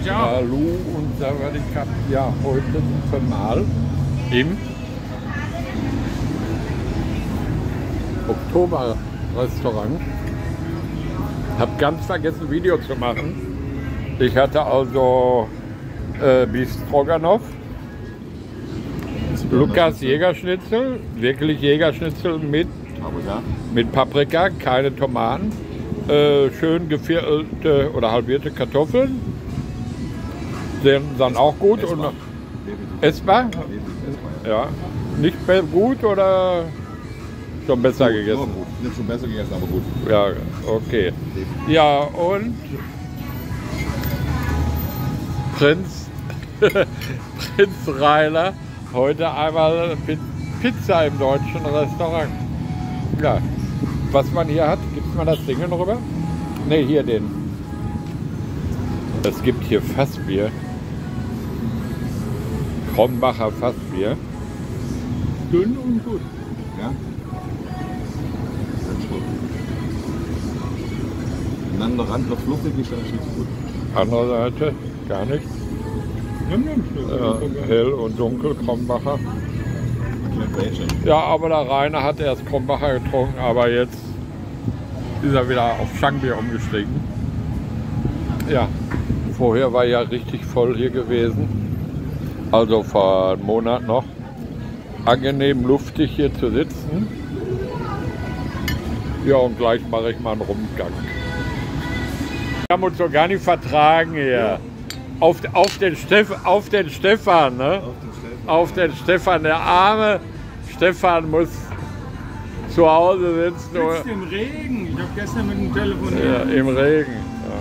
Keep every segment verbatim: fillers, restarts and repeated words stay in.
Ja. Hallo und Sawadikap. Ja, heute sind wir mal im Oktober-Restaurant. Hab ganz vergessen, ein Video zu machen. Ich hatte also äh, Beef Stroganoff, Lukas Jägerschnitzel, wirklich Jägerschnitzel mit Paprika. mit Paprika, keine Tomaten, äh, schön geviertelte oder halbierte Kartoffeln, sind dann auch gut. Essbar. Und essbar? Ja, nicht be- gut oder schon besser Gut, gegessen? nur gut. Nicht schon besser gegessen, aber gut. Ja, okay. Ja, und Prinz, Prinz Rainer, heute einmal Pizza im deutschen Restaurant. Ja, was man hier hat, gibt es mal das Ding rüber? Ne, hier den. Es gibt hier Fassbier. Krombacher Fassbier. Dünn und gut. Ja? Ganz gut. Und dann der Rand noch fluffig, nicht ganz nicht so gut. Andere Seite gar nichts. Ja, hell und dunkel, Krombacher. Ja, aber der Rainer hat erst Krombacher getrunken, aber jetzt ist er wieder auf Schankbier umgestiegen. Ja, vorher war ja richtig voll hier gewesen. Also vor einem Monat noch. Angenehm luftig hier zu sitzen. Ja, und gleich mache ich mal einen Rundgang. Wir haben uns so gar nicht vertragen hier. Auf, auf, den, Steff, auf den Stefan, ne? Auf den Stefan, der arme Stefan muss zu Hause sitzen. Sitzt im Regen. Ich habe gestern mit dem telefoniert. Ja, im Regen.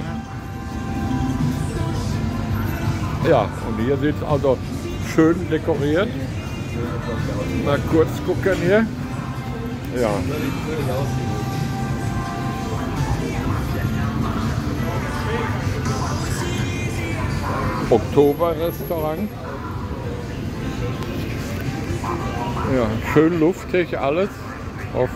Ja. Ja, und hier sieht es also schön dekoriert. Mal kurz gucken hier. Ja. Oktober-Restaurant. Ja, schön luftig alles. Offen.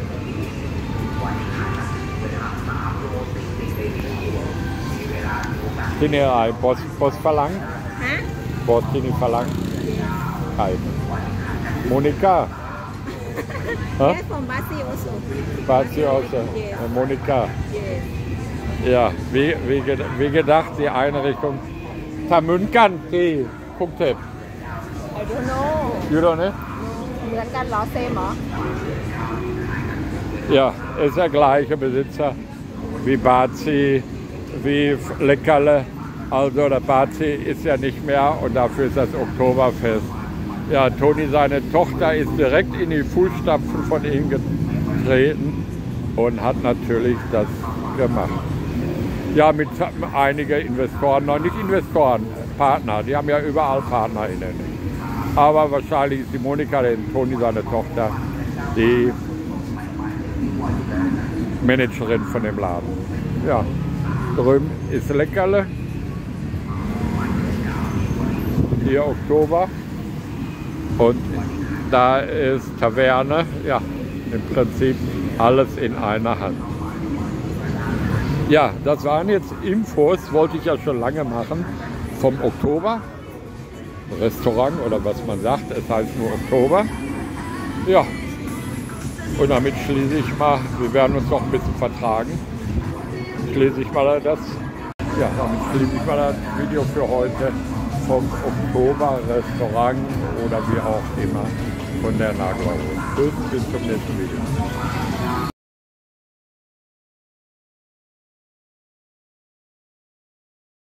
Tini hai posso, posso falar? Hã? Posso Tini falar? Hai. Monika. Hä? Yes, from Basi also. Basi also. Yes. Äh, Monika. Yes. Ja, wie, wie, ged- wie gedacht, die Einrichtung. Tamünkan, die guckt I don't know. You don't know? เหมือนกันเหรอ same เหรอ Ja, ist der gleiche Besitzer wie Bazi, wie Leckerle. Also der Bazi ist ja nicht mehr und dafür ist das Oktoberfest. Ja, Toni, seine Tochter, ist direkt in die Fußstapfen von ihm getreten und hat natürlich das gemacht. Ja, mit einigen Investoren, noch nicht Investoren, Partner, die haben ja überall Partner in der Nähe. Aber wahrscheinlich ist die Monika, die Toni, seine Tochter, die Managerin von dem Laden. Ja, drüben ist Leckerle. Hier Oktober. Und da ist Taverne. Ja, im Prinzip alles in einer Hand. Ja, das waren jetzt Infos, wollte ich ja schon lange machen, vom Oktober. Restaurant oder was man sagt, es heißt nur Oktober. Ja, und damit schließe ich mal, wir werden uns noch ein bisschen vertragen, schließe ich mal das, ja, damit schließe ich mal das Video für heute vom Oktober-Restaurant oder wie auch immer von der Nagler. Tschüss, bis zum nächsten Video.